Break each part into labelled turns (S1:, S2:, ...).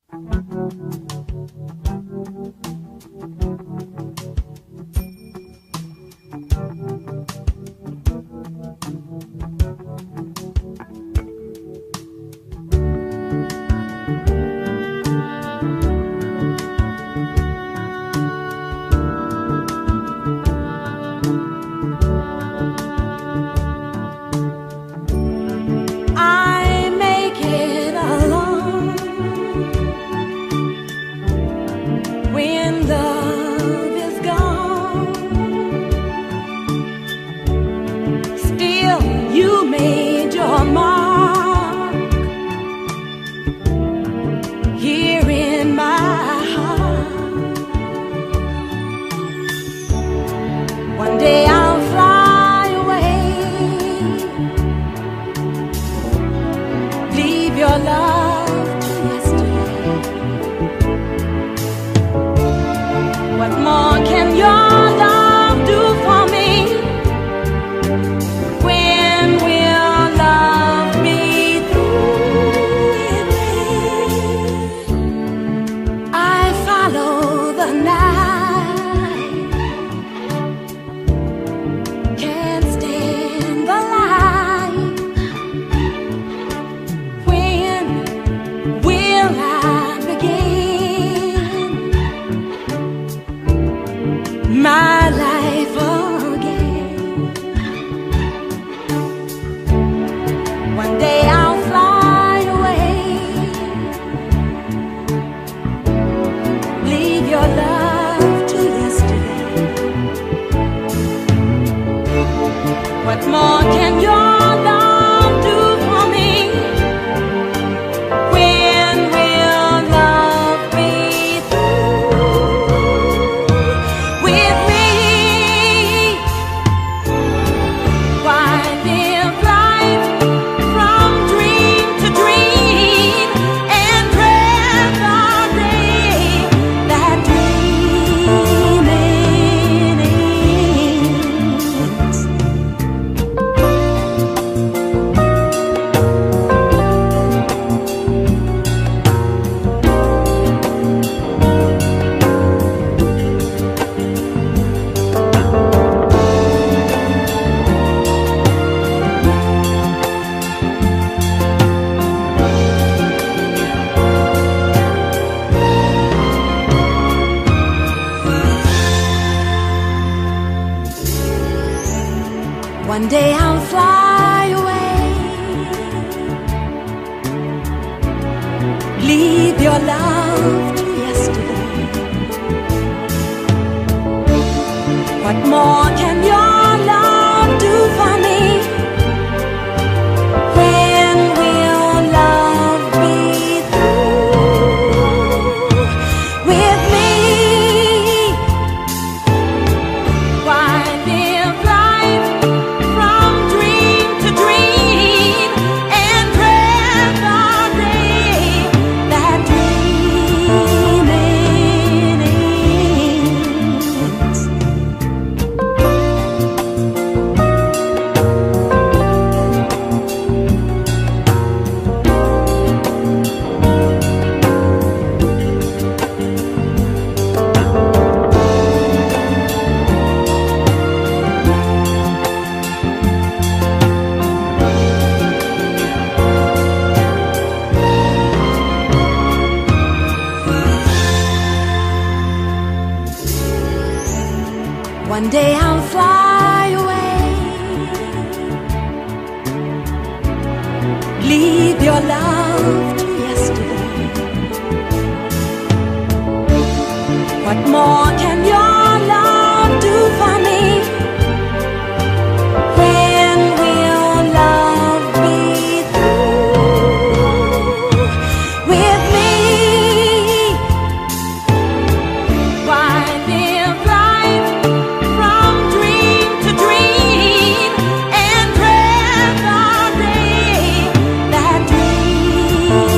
S1: One day I'll fly away, leave your love to yesterday. What more can your love do for me? When will love be through with me? Why live life from dream to dream and dread the day that dream ends? One day I'll fly away, leave your love to yesterday. What more can your love do for me? When will love be through with me? Why live life from dream to dream and dread the day that dream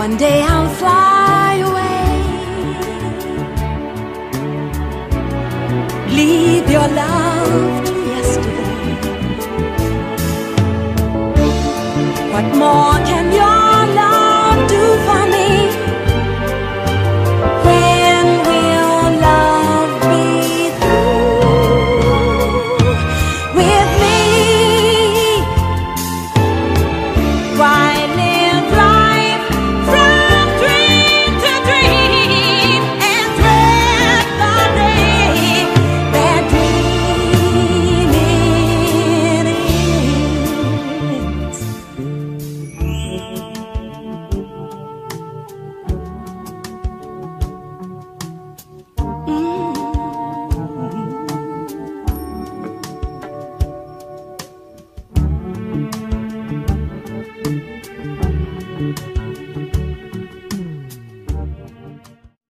S1: One day I'll fly away. Leave your love to yesterday. What more can